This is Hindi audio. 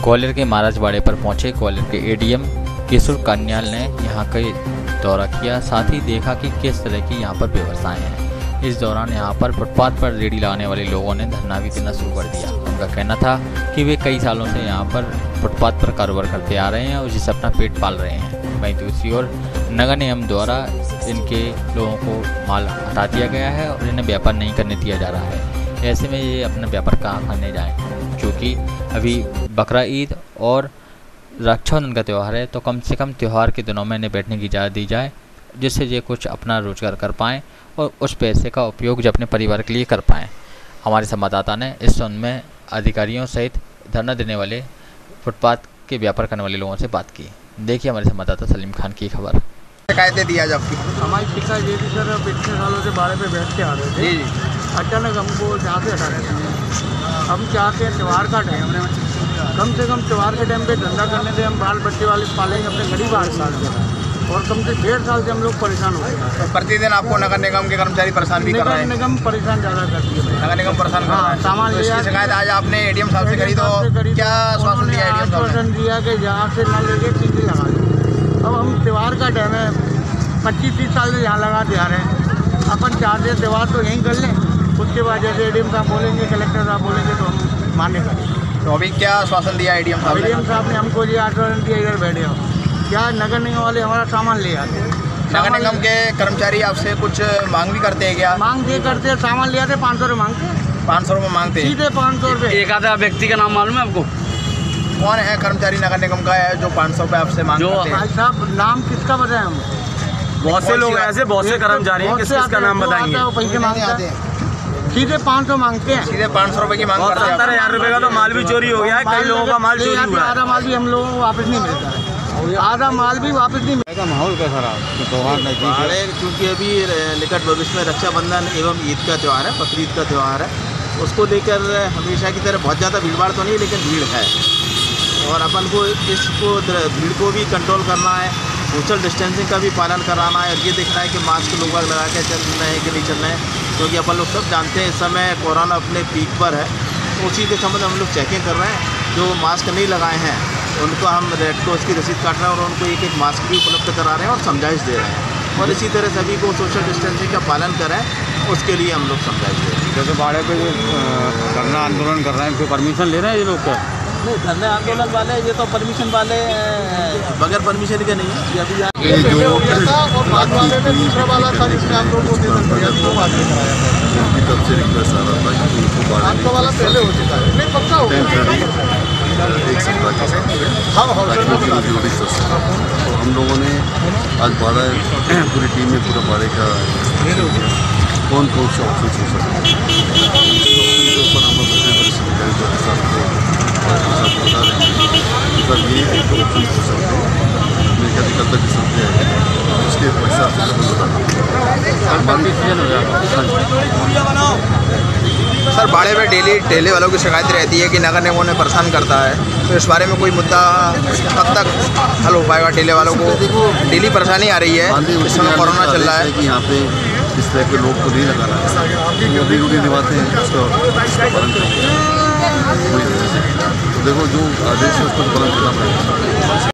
ग्वालियर के महाराजवाड़े पर पहुंचे ग्वालियर के एडीएम किशोर कान्याल ने यहां का दौरा किया, साथ ही देखा कि किस तरह की यहां पर व्यवस्थाएं हैं। इस दौरान यहां पर फुटपाथ पर रेडी लगाने वाले लोगों ने धरना भी देना शुरू कर दिया। उनका कहना था कि वे कई सालों से यहां पर फुटपाथ पर कारोबार करते आ रहे हैं और जिससे अपना पेट पाल रहे हैं। वहीं दूसरी ओर नगर निगम द्वारा इनके लोगों को माल हटा दिया गया है और इन्हें व्यापार नहीं करने दिया जा रहा है। ऐसे में ये अपना व्यापार कहाँ करने जाएँ, क्योंकि अभी बकरा ईद और रक्षाबंधन का त्यौहार है, तो कम से कम त्यौहार के दिनों में इन्हें बैठने की इजाज़त दी जाए, जिससे ये कुछ अपना रोजगार कर पाएँ और उस पैसे का उपयोग जो अपने परिवार के लिए कर पाएँ। हमारे संवाददाता ने इस संबंध में अधिकारियों सहित धरना देने वाले फुटपाथ के व्यापार करने वाले लोगों से बात की। देखिए हमारे संवाददाता सलीम खान की खबर। शिकायतें दी आज आपकी? हमारी शिकायत ये थी सर, पिछले सालों से बाड़े पे बैठ के आ रहे थे। जी। अचानक हमको जहाँ से हटा रहे थे। हम चाहते हैं त्यौहार का टाइम, कम से कम त्यौहार के टाइम पे धंधा करने से हम बाल बच्चे वाले पालेंगे अपने गरीब आदमी, और कम से 1.5 साल से हम लोग परेशान हो गए हैं। तो प्रतिदिन आपको नगर निगम के कर्मचारी परेशान भी कर रहे हैं? निगम परेशान ज़्यादा करती है। नगर निगम परेशान कर रहा है। सामान तो इसकी शिकायत आज आपने एडीएम साहब से करी, तो क्या आश्वासन दिया एडीएम साहब ने? आश्वासन दिया कि जहाँ से न लेके चीज़ें लगा दें। अब हम त्यौहार का टाइम है, 25-30 साल से यहाँ लगाते आ रहे हैं। अपन चाहते हैं त्यौहार तो यहीं कर लें, उसके बाद जैसे एडीएम साहब बोलेंगे, कलेक्टर साहब बोलेंगे तो हम मान्य करेंगे। तो अभी क्या आश्वासन दिया एडीएम साहब ने? एडीएम साहब ने हमको ये आश्वासन दिया, इधर बैठे हो, क्या नगर निगम वाले हमारा सामान ले आते हैं। नगर निगम के कर्मचारी आपसे कुछ मांग भी करते हैं क्या? मांग ये करते हैं, सामान ले आते 500 रुपये मांगते हैं। 500 रुपये मांगते हैं? सीधे 500 रुपये। एक आधा व्यक्ति का नाम मालूम है आपको? कौन है कर्मचारी नगर निगम का है जो 500 रुपये आपसे मांग करते हैं? भाई साहब नाम किसका बताएं हम? बहुत से लोग ऐसे, बहुत से कर्मचारी हैं, किसका नाम बताएंगे? पैसे मांगते हैं, सीधे 500 मांगते हैं। सीधे 500 रुपये की मांग करते हैं। 70,000 रुपये का तो माल भी चोरी हो गया है, कई लोगों का माल चोरी हुआ है। आधा माल भी हम लोगों को वापस नहीं मिलता है, आधा माल भी वापस नहीं मिलता। माहौल कैसा रहा त्यौहार नजदीक है? क्योंकि अभी निकट भविष्य में रक्षाबंधन एवं ईद का त्यौहार है, बकरीद का त्यौहार है, उसको लेकर हमेशा की तरह बहुत ज़्यादा भीड़ भाड़ तो नहीं, लेकिन भीड़ है और अपन को भीड़ को भी कंट्रोल करना है, सोशल डिस्टेंसिंग का भी पालन कराना है और ये देखना है कि मास्क लोग लगा के चल रहे हैं कि नहीं चल रहे हैं, क्योंकि अपन लोग सब जानते हैं इस समय कोरोना अपने पीक पर है। तो उसी के संबंध हम लोग चेकिंग कर रहे हैं। जो मास्क नहीं लगाए हैं उनको हम रेड क्रॉस की रसीद काट रहे हैं और उनको एक एक मास्क भी उपलब्ध करा रहे हैं और समझाइश दे रहे हैं, और इसी तरह सभी को सोशल डिस्टेंसिंग का पालन करें, उसके लिए हम लोग समझाइश दे रहे हैं। जैसे बाड़े पे जो धरना आंदोलन कर रहे हैं, फिर परमिशन ले रहे हैं ये लोग क्या? नहीं, धरने आंदोलन वाले ये तो परमिशन वाले बगैर परमिशन के नहीं है। ये अभी एक सप्ताह के साथ तो हम लोगों ने आज बाड़ा पूरी टीम में पूरा बाड़े का कौन कौन से ऑफिस हो सकते हैं उसके ऊपर हम लोग अपने वरिष्ठ अधिकारी को साथ बता रहे हैं सर ये एक ऑफिस हो सकते हैं, मेरे ख्याल कल तक सकते हैं, उसके पैसा से सर बाड़े में डेली ठेले वालों की शिकायत रहती है कि नगर निगम उन्हें परेशान करता है, तो इस बारे में कोई मुद्दा कब तक हल हो पाएगा? ठेले वालों को डेली परेशानी आ रही है, इस समय कोरोना चल रहा है कि यहाँ पे इस तरह के लोग को नहीं लगाना है, वो भी रूढ़ी निभाते हैं, उसका पालन करते हैं। तो देखो जो आदेश है उसको पालन करना पड़ेगा।